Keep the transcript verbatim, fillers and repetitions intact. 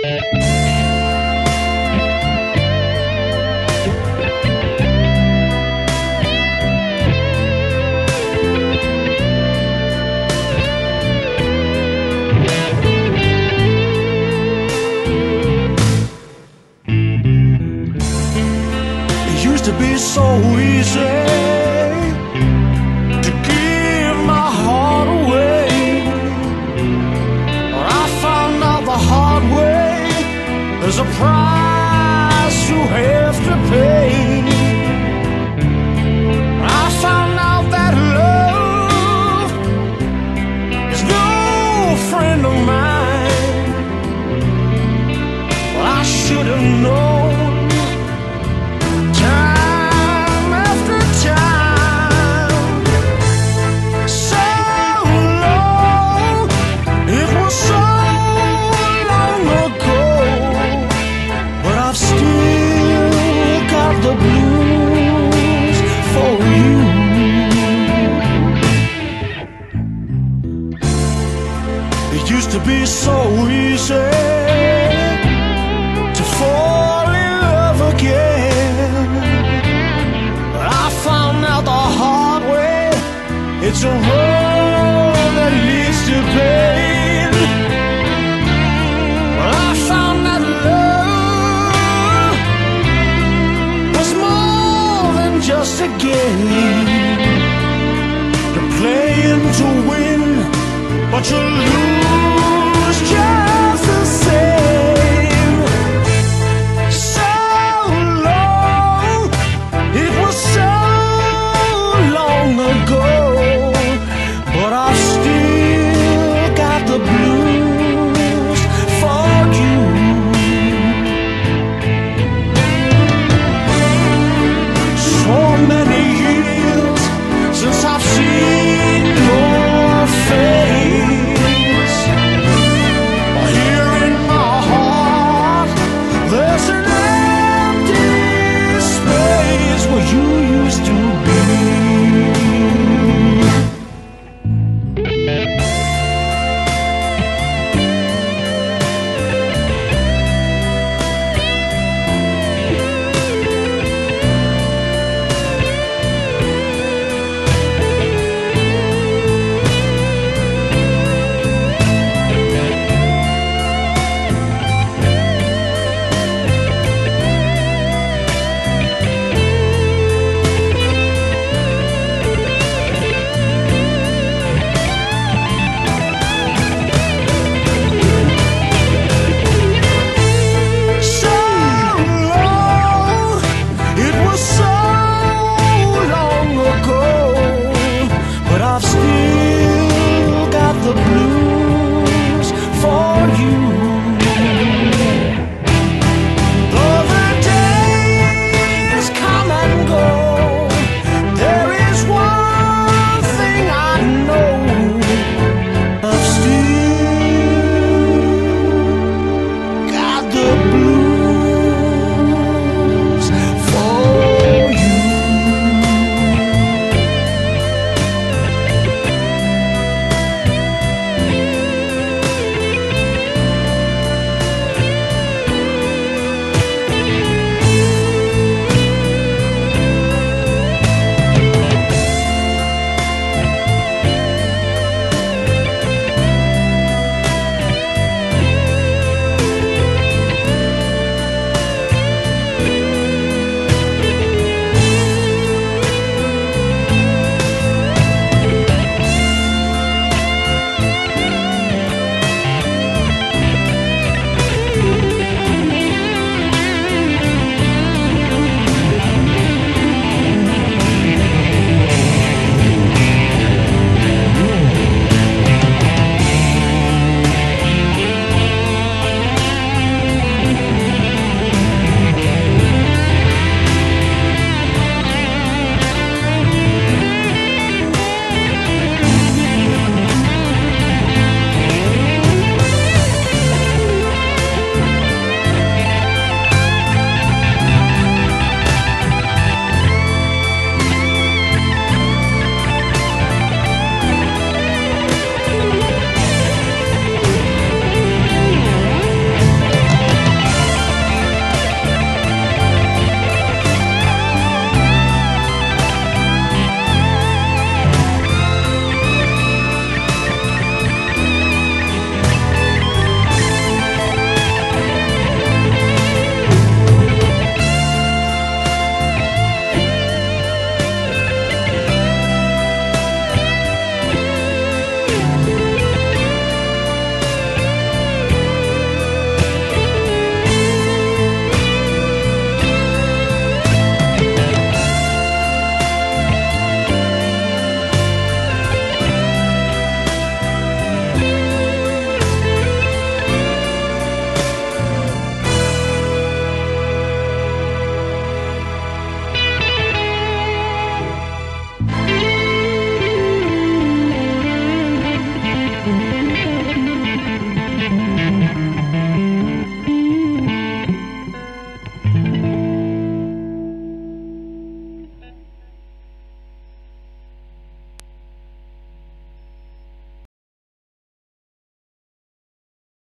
To be so easy to give my heart away. I found out the hard way, there's a price you have to pay. I found out that love is no friend of mine. Well, I should have known. It used to be so easy to fall in love again, but I found out the hard way, it's a road that leads to pain. Well, I found that love was more than just a game. You're playing to win, but you lose.